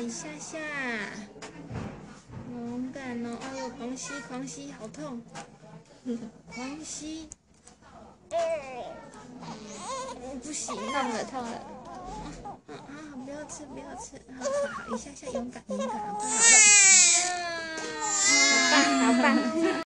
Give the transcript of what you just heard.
一下下，勇敢哦！哎呦，狂吸狂吸，好痛！狂吸，不行， 痛了痛了。 不要吃不要吃，好，一下下勇敢勇敢，快好了。 好棒好棒。